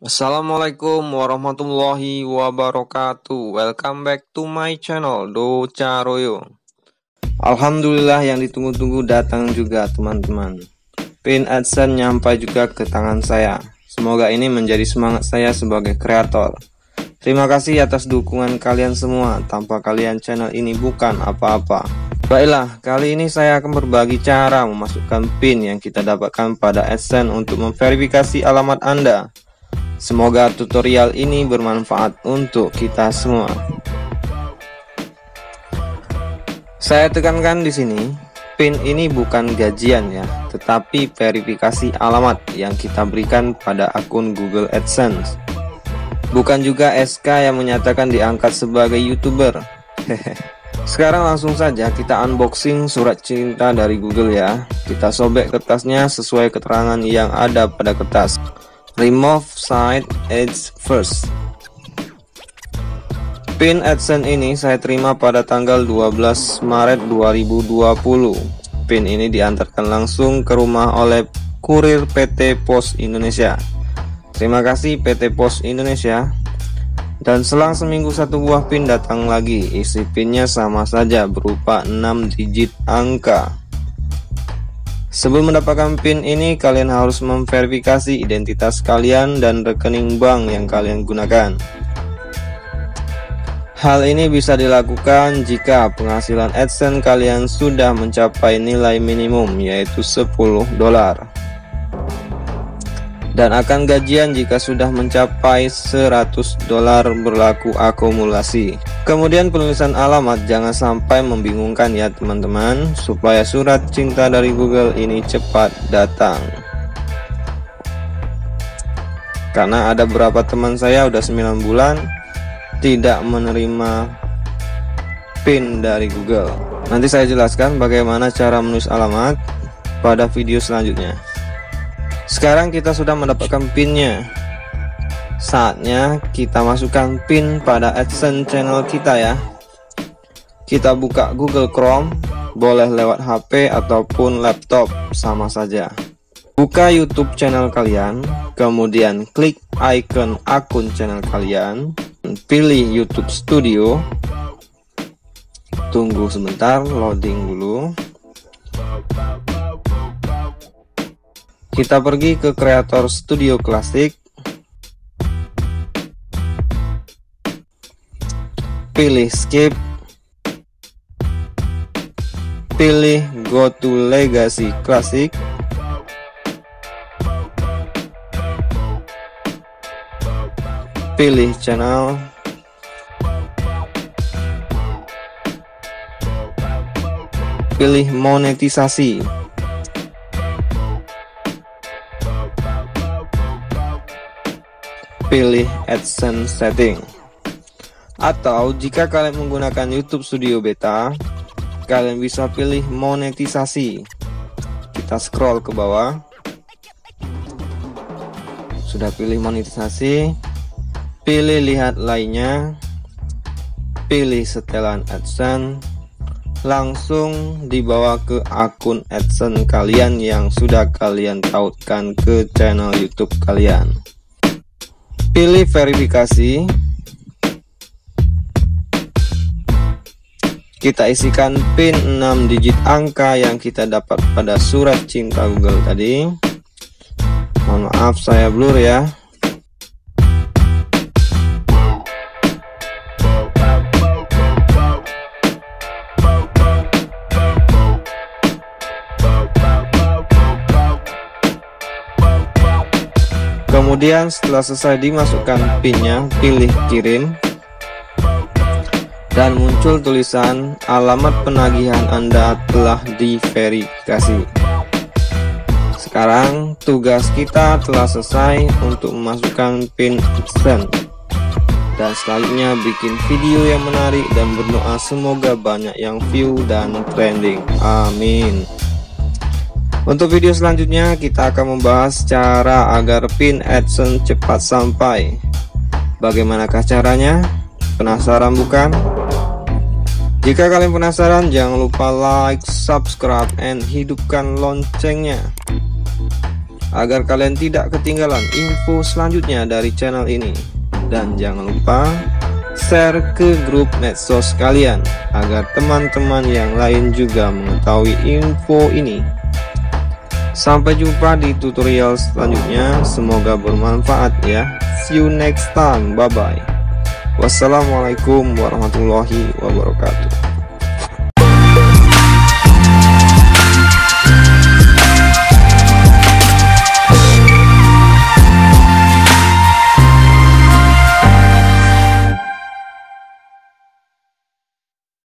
Assalamualaikum warahmatullahi wabarakatuh. Welcome back to my channel Docaroyo. Alhamdulillah, yang ditunggu-tunggu datang juga teman-teman. Pin AdSense nyampai juga ke tangan saya. Semoga ini menjadi semangat saya sebagai kreator. Terima kasih atas dukungan kalian semua. Tanpa kalian channel ini bukan apa-apa. Baiklah, kali ini saya akan berbagi cara memasukkan pin yang kita dapatkan pada AdSense untuk memverifikasi alamat Anda. Semoga tutorial ini bermanfaat untuk kita semua. Saya tekankan di sini, pin ini bukan gajian ya, tetapi verifikasi alamat yang kita berikan pada akun Google AdSense. Bukan juga SK yang menyatakan diangkat sebagai YouTuber. Sekarang langsung saja kita unboxing surat cinta dari Google ya. Kita sobek kertasnya sesuai keterangan yang ada pada kertas. Remove side edge first. Pin AdSense ini saya terima pada tanggal 12 Maret 2020. Pin ini diantarkan langsung ke rumah oleh kurir PT Pos Indonesia. Terima kasih PT Pos Indonesia. Dan selang seminggu satu buah pin datang lagi. Isi pinnya sama saja, berupa 6 digit angka. Sebelum mendapatkan pin ini, kalian harus memverifikasi identitas kalian dan rekening bank yang kalian gunakan. Hal ini bisa dilakukan jika penghasilan AdSense kalian sudah mencapai nilai minimum, yaitu $10, dan akan gajian jika sudah mencapai $100 berlaku akumulasi. Kemudian penulisan alamat jangan sampai membingungkan ya teman-teman, supaya surat cinta dari Google ini cepat datang. Karena ada beberapa teman saya udah 9 bulan tidak menerima pin dari Google. Nanti saya jelaskan bagaimana cara menulis alamat pada video selanjutnya. Sekarang kita sudah mendapatkan pinnya. Saatnya kita masukkan pin pada AdSense channel kita ya. Kita buka Google Chrome, boleh lewat HP ataupun laptop, sama saja. Buka YouTube channel kalian, kemudian klik icon akun channel kalian, pilih YouTube Studio. Tunggu sebentar, loading dulu. Kita pergi ke Creator Studio Classic, pilih skip, pilih go to Legacy Classic, pilih channel, pilih monetisasi, pilih AdSense setting. Atau jika kalian menggunakan YouTube Studio Beta, kalian bisa pilih monetisasi. Kita scroll ke bawah. Sudah pilih monetisasi, pilih lihat lainnya, pilih setelan AdSense, langsung dibawa ke akun AdSense kalian yang sudah kalian tautkan ke channel YouTube kalian. Pilih verifikasi. Kita isikan pin 6 digit angka yang kita dapat pada surat cinta Google tadi. Mohon maaf saya blur ya. Kemudian setelah selesai dimasukkan pinnya, pilih kirim, dan muncul tulisan alamat penagihan Anda telah diverifikasi. Sekarang tugas kita telah selesai untuk memasukkan pin AdSense. Dan selanjutnya bikin video yang menarik dan berdoa semoga banyak yang view dan trending. Amin. Untuk video selanjutnya kita akan membahas cara agar pin AdSense cepat sampai. Bagaimanakah caranya? Penasaran bukan? Jika kalian penasaran, jangan lupa like, subscribe, and hidupkan loncengnya. agar kalian tidak ketinggalan info selanjutnya dari channel ini. Dan jangan lupa share ke grup medsos kalian agar teman-teman yang lain juga mengetahui info ini. Sampai jumpa di tutorial selanjutnya, semoga bermanfaat ya. See you next time, bye bye. Wassalamualaikum warahmatullahi wabarakatuh.